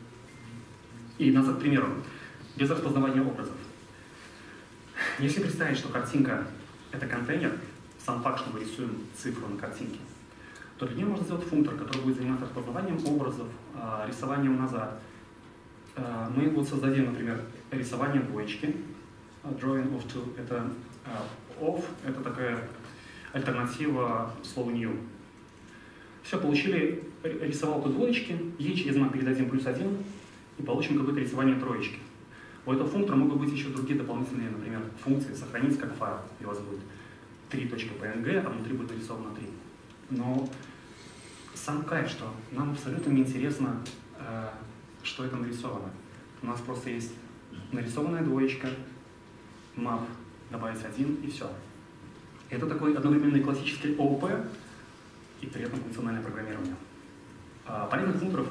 И назад к примеру. Без распознавания образов. Если представить, что картинка — это контейнер, сам факт, что мы рисуем цифру на картинке, то для нее можно сделать функтор, который будет заниматься распознаванием образов, рисованием назад. Мы вот создадим, например, рисование двоечки. Drawing of two — это of, это такая альтернатива слову new. Все, получили рисовалку двоечки, ей через знак передадим +1 и получим какое-то рисование троечки. У этого функтора могут быть еще другие дополнительные, например, функции, сохранить как файл, и у вас будет 3.png, а внутри будет нарисовано 3. Но сам кайф, что нам абсолютно не интересно, что это нарисовано. У нас просто есть нарисованная двоечка, map, добавить 1 и все. Это такой одновременный классический ООП и при этом функциональное программирование. Полезных функторов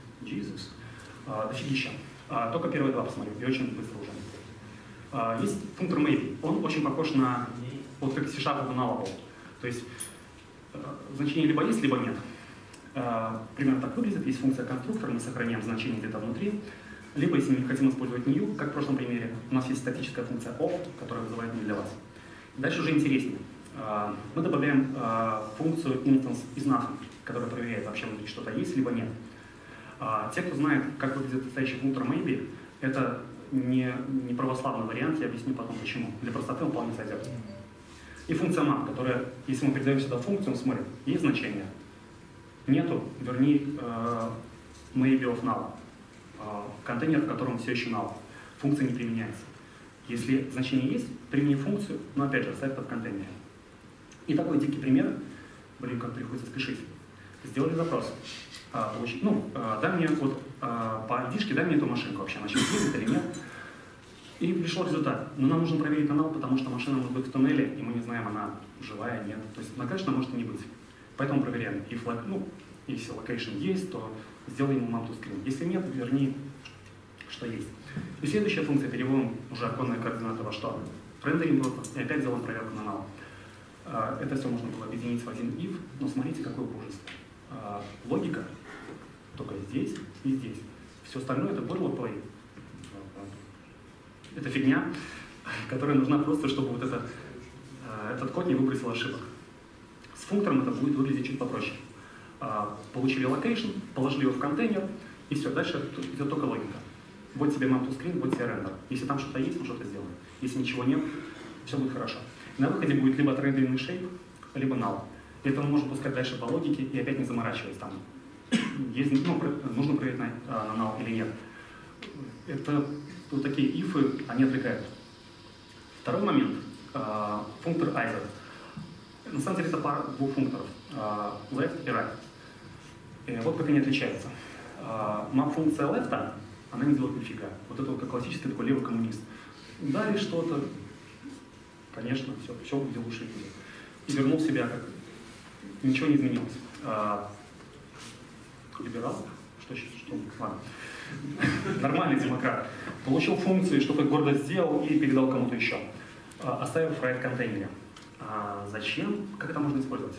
дофигища. Только первые два посмотрю, и очень быстро уже. Есть функтор maybe. Он очень похож на, вот как C# у nullable. То есть значение либо есть, либо нет. Примерно так выглядит. Есть функция конструктор, мы сохраняем значение где-то внутри. Либо, если мы хотим использовать new, как в прошлом примере, у нас есть статическая функция of, которая вызывает new для вас. Дальше уже интереснее. Мы добавляем функцию instance is nothing, которая проверяет, вообще внутри что-то есть, либо нет. Те, кто знает, как выглядит настоящий функтор maybe, это не православный вариант, я объясню потом почему. Для простоты он вполне сойдет. И функция map, которая, если мы передаем сюда функцию, он смотрит, есть значение? Нету, верни maybe of null. Контейнер, в котором все еще null. Функция не применяется. Если значение есть, примени функцию, но опять же, оставь это в контейнере. И такой дикий пример, как приходится спешить. Сделали запрос. Дай мне вот по ID-шке, дай мне эту машинку вообще, она сейчас едет или нет. И пришел результат. Но нам нужно проверить канал, потому что машина может быть в туннеле, и мы не знаем, она живая, нет. То есть она, конечно, может и не быть. Поэтому проверяем. Если location есть, то сделай ему map to screen. Если нет, верни, что есть. И следующая функция, переводим уже оконные координаты во что? Рендерим просто, и опять делаем проверку на null. Это все можно было объединить в один if, но смотрите, какое ужасство. Логика только здесь и здесь. Все остальное это boilerplate. Это фигня, которая нужна просто, чтобы вот этот код не выбросил ошибок. С функтором это будет выглядеть чуть попроще. Получили location, положили его в контейнер, и все, дальше идет только логика. Вот тебе map to screen, вот тебе рендер. Если там что-то есть, мы что-то сделаем. Если ничего нет, все будет хорошо. На выходе будет либо отрендеренный shape, либо null. Это мы можем пускать дальше по логике и опять не заморачиваясь там. Нужно проверить на null или нет. Это вот такие ифы, они отвлекают. Второй момент. Функтор either. На самом деле это пара двух функторов. Left и right. Вот как они отличаются. Map-функция left, она не делает нифига. Вот это вот как классический такой левый коммунист. Дали что-то, конечно, все будет лучше будет. И вернул себя как ничего не изменилось. Либерал? Что? Ладно. Нормальный демократ. Получил функцию, что-то гордо сделал и передал кому-то еще. Оставив в контейнере. Зачем? Как это можно использовать?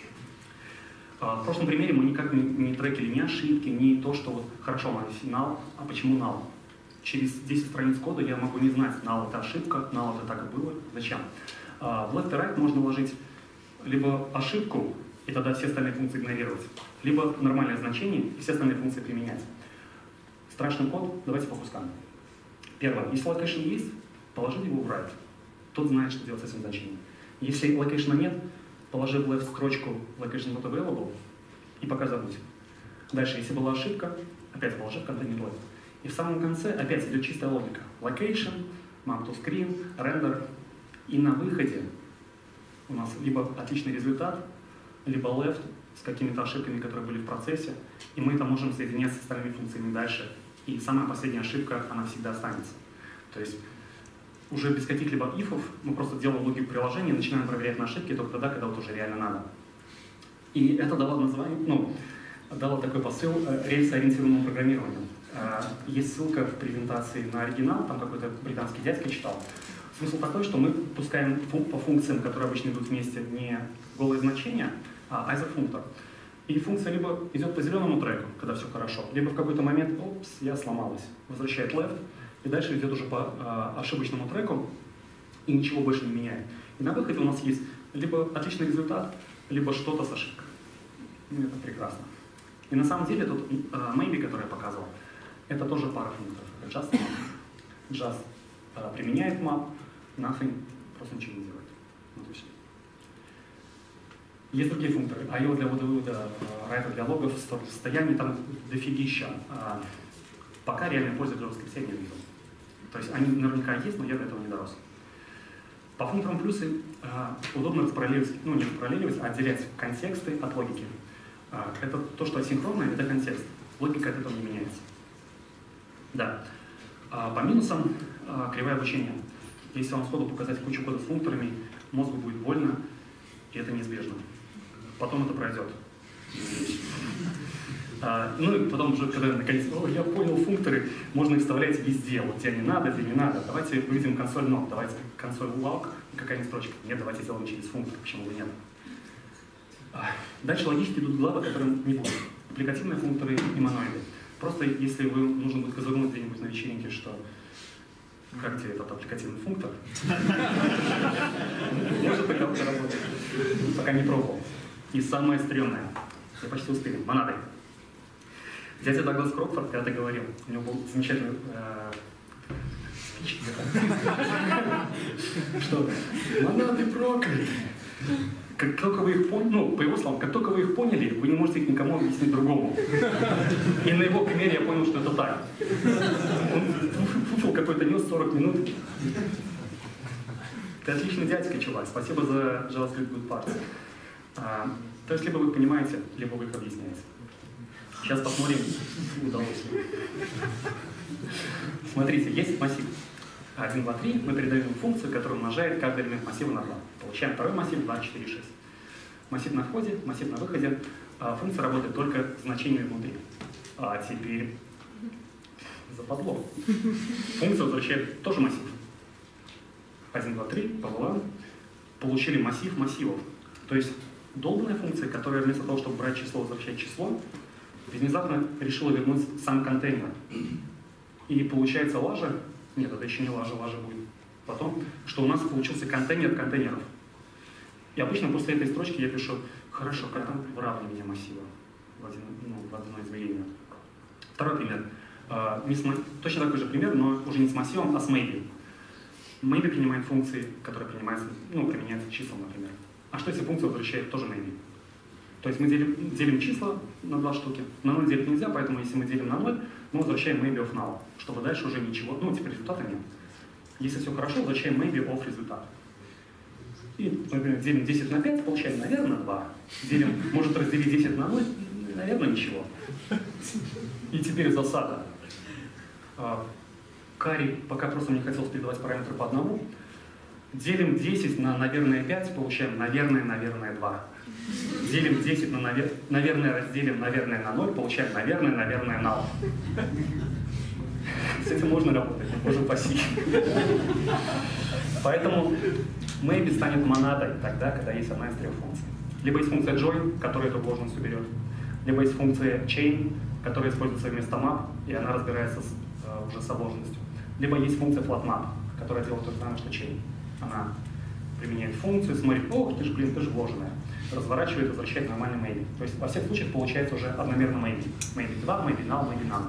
В прошлом примере мы никак не трекили ни ошибки, ни то, что вот хорошо, у нас null, а почему null? Через 10 страниц кода я могу не знать, null это ошибка, null это так и было. Зачем? В left и right можно вложить либо ошибку, и тогда все остальные функции игнорировать. Либо нормальное значение и все остальные функции применять. Страшный код, давайте по кускам. Первое. Если location есть, положите его в right. Тот знает, что делать с этим значением. Если location нет, положи в left строчку location not available и пока забудь. Дальше, если была ошибка, опять положи в контейнер left. И в самом конце опять идет чистая логика. Location, map to screen, render. И на выходе у нас либо отличный результат, либо left с какими-то ошибками, которые были в процессе. И мы это можем соединять с остальными функциями дальше. И самая последняя ошибка, она всегда останется. То есть уже без каких-либо ифов мы просто делаем логику приложения и начинаем проверять на ошибки только тогда, когда вот уже реально надо. И это дало название, дало такой посыл рельсоориентированному программированию. Есть ссылка в презентации на оригинал, там какой-то британский дядька читал. Смысл такой, что мы пускаем по функциям, которые обычно идут вместе, не голые значения, а айзер-функтор. И функция либо идет по зеленому треку, когда все хорошо, либо в какой-то момент, опс, я сломалась, возвращает left, и дальше идет уже по ошибочному треку и ничего больше не меняет. И на выходе у нас есть либо отличный результат, либо что-то с ошибкой. Это прекрасно. И на самом деле тут maybe, который я показывал, это тоже пара функторов. Just применяет map, nothing, просто ничего не делает. Вот и все. Есть другие функторы. IO для ввода, write для логов, состояние там дофигища. Пока реальной пользы в JavaScript я не видел. То есть они наверняка есть, но я до этого не дорос. По функторам плюсы удобно распараллеливать, не распараллеливать, а отделять контексты от логики. Это то, что асинхронно, это контекст. Логика от этого не меняется. Да. По минусам кривое обучение. Если вам сходу показать кучу кода с функторами, мозгу будет больно, и это неизбежно. Потом это пройдет. И потом уже, когда наконец, я понял функторы, можно их вставлять везде. Вот где не надо, где не надо. Давайте увидим консоль node, давайте консоль log, какая-нибудь строчка. Нет, давайте сделаем через функтор, почему бы нет. Дальше логически идут главы, которые не будут. Аппликативные функторы и моноиды. Просто если вы нужно будет козырнуть где-нибудь на вечеринке, что как тебе этот аппликативный функтор, может пока уже работает. Пока не пробовал. И самое стрёмное, я почти успел, монады. Дядя Даглас Крокфорд когда-то говорил, у него был замечательный спич, что монады прокляты. Как только вы их поняли, по его словам, как только вы их поняли, вы не можете их никому объяснить другому. И на его примере я понял, что это так. Он фуфел какой-то нес 40 минут. Ты отличный дядька, чувак. Спасибо за JavaScript Good Parts. То есть либо вы их понимаете, либо вы их объясняете. Сейчас посмотрим, удалось. Смотрите, есть массив 1, 2, 3. Мы передаем функцию, которая умножает каждый элемент массива на 2. Получаем второй массив 2, 4, 6. Массив на входе, массив на выходе. Функция работает только с значениями внутри. А теперь западло. Функция возвращает тоже массив. 1, 2, 3, ПВЛ. Получили массив массивов. То есть долбанная функция, которая вместо того, чтобы брать число, возвращать число, внезапно решила вернуть сам контейнер. И получается лажа, нет, это еще не лажа, лажа будет потом, что у нас получился контейнер контейнеров. И обычно после этой строчки я пишу, хорошо, как там выравнивание массива в одно измерение. Второй пример. Точно такой же пример, но уже не с массивом, а с maybe. Maybe принимает функции, которые применяются числом, например. А что если функция возвращает тоже maybe? То есть мы делим числа на 2 штуки. На 0 делить нельзя, поэтому если мы делим на 0, мы возвращаем maybe of null, чтобы дальше уже ничего, типа результата нет. Если все хорошо, возвращаем maybe of результат. И, например, делим 10 на 5, получаем, наверное, 2. Может разделить 10 на 0, наверное, ничего. И теперь засада. Карри пока просто не хотелось передавать параметры по одному. Делим 10 на, наверное, 5, получаем, наверное, 2. Делим 10 на, наверное, разделим, наверное, на 0, получаем, наверное, 0. С этим можно работать, боже упаси. Поэтому maybe станет монадой тогда, когда есть одна из 3 функций. Либо есть функция join, которая эту вложенность уберет. Либо есть функция chain, которая используется вместо map, и она разбирается уже с обложенностью. Либо есть функция flatmap, которая делает то же самое, что chain. Она применяет функцию, смотрит, ох, ты же вложенная. разворачивает, возвращает нормальный maybe. То есть во всех случаях получается уже одномерно maybe. Maybe 2, maybe null, maybe none.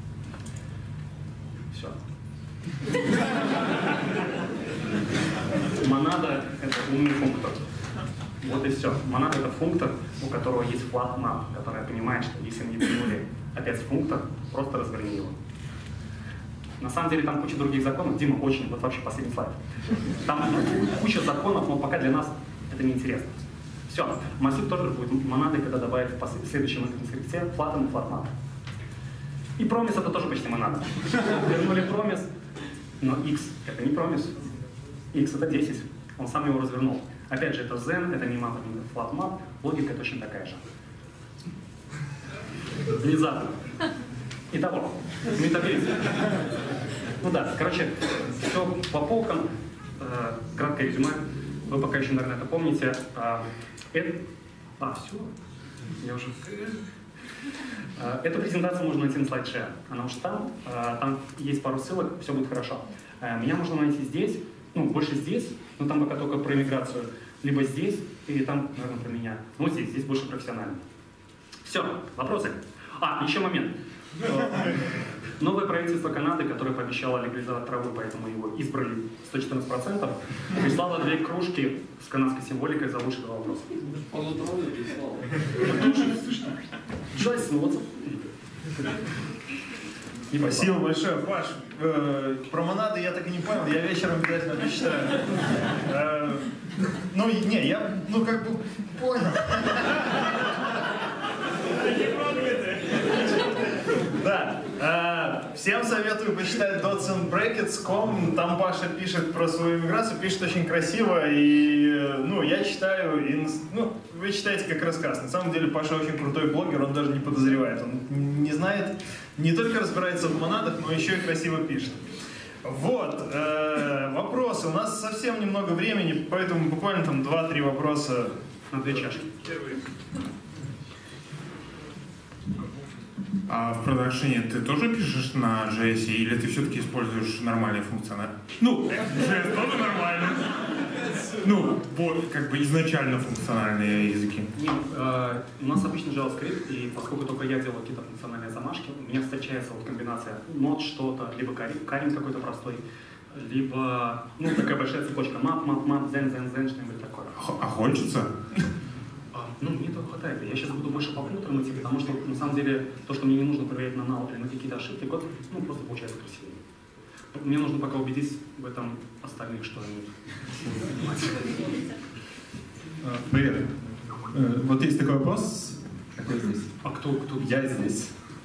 Все. Монада — это умный функтор. Вот и все. Монада — это функтор, у которого есть flat map, который понимает, что если мы не вернули опять функтор, просто разверни его. На самом деле там куча других законов. Дима, очень, вот вообще последний слайд. Там куча законов, но пока для нас это не интересно. Все. Массив тоже будет монадой, когда добавить в следующем скрипте flatten и flat map. И промис — это тоже почти монада. Вернули промис, но x — это не промис. X — это 10. Он сам его развернул. Опять же, это Zen, это не map, это flat map. Логика точно такая же. Внезапно. Итого, метабилити. Ну да, короче, все по полкам. Краткое резюме. Вы пока еще, наверное, это помните. Все. Я уже... Эту презентацию можно найти на SlideShare. Она уж там. Там есть пару ссылок, все будет хорошо. Меня можно найти здесь, ну, больше здесь, но там пока только про иммиграцию. Либо здесь, или там, наверное, про меня. Ну, вот здесь больше профессионально. Все, вопросы? Еще момент. Новое правительство Канады, которое пообещало легализовать траву, поэтому его избрали 114%, прислало 2 кружки с канадской символикой за лучший вопрос. Он траву прислал. Джойс, ну вот. Спасибо большое, Паш. Про монады я так и не понял, я вечером обязательно почитаю. Я как бы понял. Да. Всем советую почитать dotsandbrackets.com. Там Паша пишет про свою иммиграцию, пишет очень красиво. И я читаю, вы читаете как рассказ. На самом деле Паша очень крутой блогер, он даже не подозревает. Он не знает, не только разбирается в монадах, но еще и красиво пишет. Вот, вопросы. У нас совсем немного времени, поэтому буквально там 2-3 вопроса на 2 чашки. Первый. А в продакшене ты тоже пишешь на JS, или ты все-таки используешь нормальный функционал? JS тоже нормально. Как бы изначально функциональные языки. Нет, у нас обычно JavaScript, и поскольку только я делаю какие-то функциональные замашки, у меня встречается вот комбинация нод что-то, либо карин какой-то простой, либо такая большая цепочка map, zen, что-нибудь такое. А хочется? Мне этого хватает. Я сейчас буду больше по функторам идти, потому что на самом деле то, что мне не нужно проверять на null или на какие-то ошибки, код просто получается красивее. Мне нужно пока убедить в этом остальных, что они будут понимать. Привет. Вот есть такой вопрос. Какой здесь? Кто? Я здесь.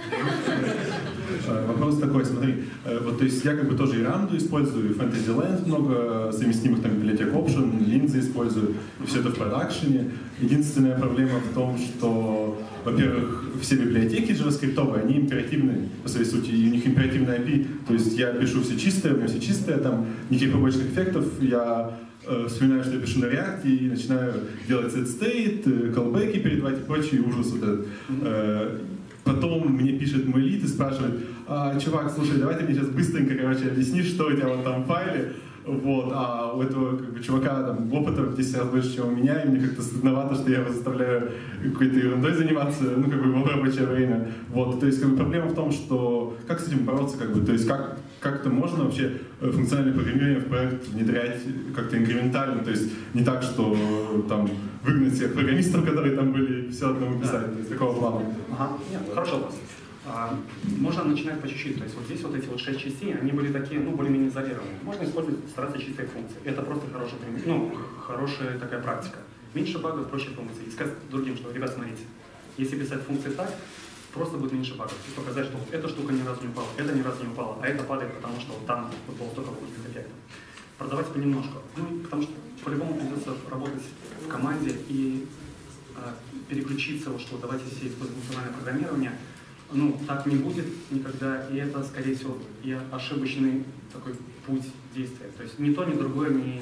Вопрос такой, смотри, вот, то есть я как бы тоже и Рамду использую, и Fantasyland много совместимых там библиотек Option, Lindsay использую, и все это в продакшене. Единственная проблема в том, что, во-первых, все библиотеки JavaScript, они императивные по своей сути, и у них императивный API, то есть я пишу все чистое, у меня все чистое, там никаких побочных эффектов, я вспоминаю, что я пишу на React и начинаю делать set-state, callback'и передавать и прочий ужас вот этот. Потом мне пишет мой лид и спрашивает: чувак, слушай, давай ты мне сейчас быстренько, объяснишь, что у тебя вот там в файле. Вот, а у этого чувака там опыта в 10 раз больше, чем у меня, и мне как-то стыдновато, что я его заставляю какой-то ерундой заниматься, в рабочее время. Вот, то есть, проблема в том, что как с этим бороться, то есть, как-то можно вообще функциональное программирование в проект внедрять как-то инкрементально, то есть, не так, что там выгнать всех программистов, которые там были, все одному писать, то есть, такого плана. Нет, хороший вопрос. Можно начинать по чуть-чуть. То есть вот здесь вот эти вот 6 частей, они были такие, более-менее изолированные. Можно использовать, стараться чистые функции. Это просто хорошая такая практика. Меньше багов, проще функции. И сказать другим, что, ребят, смотрите, если писать функции так, просто будет меньше багов. И показать, что эта штука ни разу не упала, это ни разу не упала, а это падает, потому что вот там было столько вкусных эффектов. Продавать понемножку. Потому что по-любому придется работать в команде и переключиться, что давайте все используем функциональное программирование. Так не будет никогда, и это, скорее всего, и ошибочный такой путь действия. То есть ни то, ни другое не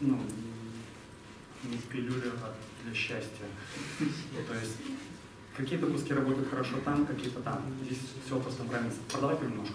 пилюля для счастья. То есть какие-то куски работают хорошо там, какие-то там. Здесь все вопрос компромисса. Продавай понемножку.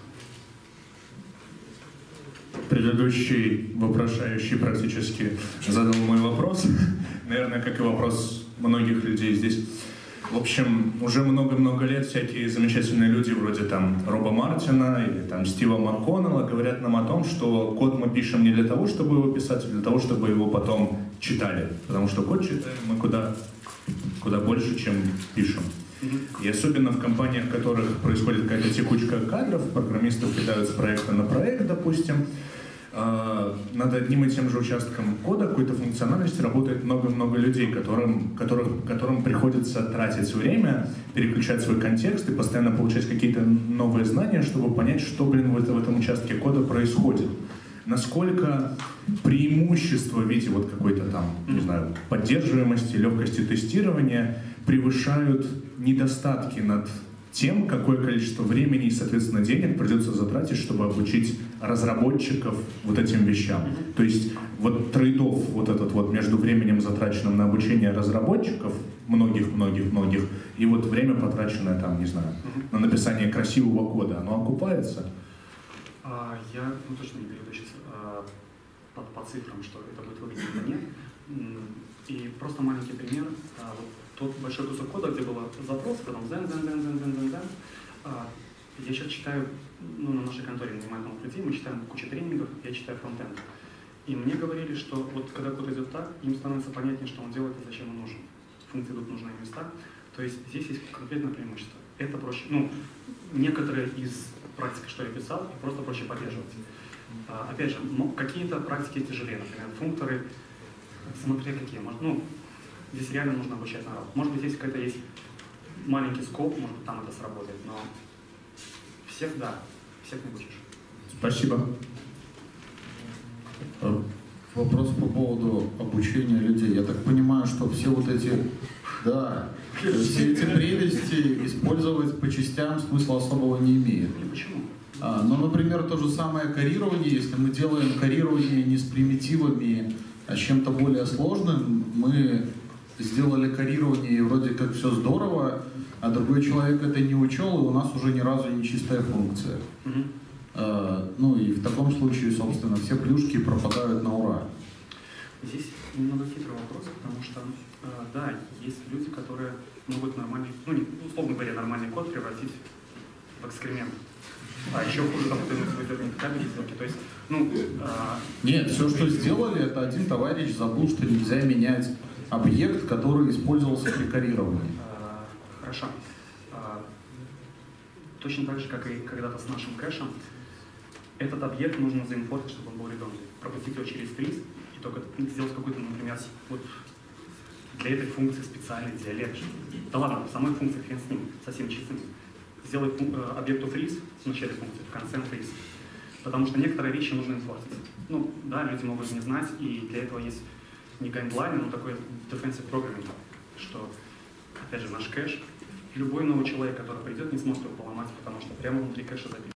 Предыдущий вопрошающий практически задал мой вопрос. Наверное, как и вопрос многих людей здесь. В общем, уже много-много лет всякие замечательные люди вроде там Роба Мартина или там Стива МакКоннелла говорят нам о том, что код мы пишем не для того, чтобы его писать, а для того, чтобы его потом читали. Потому что код читаем мы куда больше, чем пишем. И особенно в компаниях, в которых происходит какая-то текучка кадров, программисты кидают с проекта на проект, допустим, над одним и тем же участком кода, какой-то функциональности работает много-много людей, которым приходится тратить время, переключать свой контекст и постоянно получать какие-то новые знания, чтобы понять, что, в этом участке кода происходит. Насколько преимущества в виде вот какой-то там, не знаю, поддерживаемости, легкости тестирования превышают недостатки над тем, какое количество времени и, соответственно, денег придется затратить, чтобы обучить разработчиков вот этим вещам. То есть вот трейд-офф вот этот вот между временем, затраченным на обучение разработчиков, многих, и вот время, потраченное там, не знаю, на написание красивого кода, оно окупается? Я точно не перейду сейчас по цифрам, что это будет выглядеть или нет. И просто маленький пример. Вот тот большой кусок кода, где был запрос, потом zen. Я сейчас читаю, на нашей конторе нанимают новых людей, мы читаем кучу тренингов, я читаю фронтенд. И мне говорили, что вот когда код идет так, им становится понятнее, что он делает и зачем он нужен. Функции идут в нужные места. То есть здесь есть конкретное преимущество. Это проще, некоторые из практик, что я писал, просто проще поддерживать. Опять же, какие-то практики тяжелее, например, функторы, смотря какие, здесь реально нужно обучать народ. Может быть, здесь какой-то есть маленький скоп, может быть, там это сработает, но всех не учишь. Спасибо. Вопрос по поводу обучения людей. Я так понимаю, что все вот эти, все эти прелести использовать по частям смысла особого не имеет. И почему? Например, то же самое карирование. Если мы делаем карирование не с примитивами, а с чем-то более сложным, мы сделали карирование и вроде как все здорово, а другой человек это не учел, и у нас уже ни разу не чистая функция. И в таком случае, собственно, все плюшки пропадают на ура. Здесь немного хитрый вопрос, потому что, есть люди, которые могут нормальный, условно говоря, нормальный код превратить в экскремент. А еще хуже, там, выдернуть кабель из руки. То есть, Нет, все, что сделали, это один товарищ забыл, что нельзя менять объект, который использовался при карировании. Хорошо. Точно так же, как и когда-то с нашим кэшем, этот объект нужно заимпортить, чтобы он был редонный. Пропустить его через фриз и только сделать какой-то, например, вот для этой функции специальный диалект. Да ладно, в самой функции хрен с ним, совсем чистым. Сделать объекту фриз в начале функции, в конце фриз. Потому что некоторые вещи нужно импортить. Люди могут не знать, и для этого есть не гайдлайн, но такой defensive programming, что, опять же, наш кэш, любой новый человек, который придет, не сможет его поломать, потому что прямо внутри кэша записан.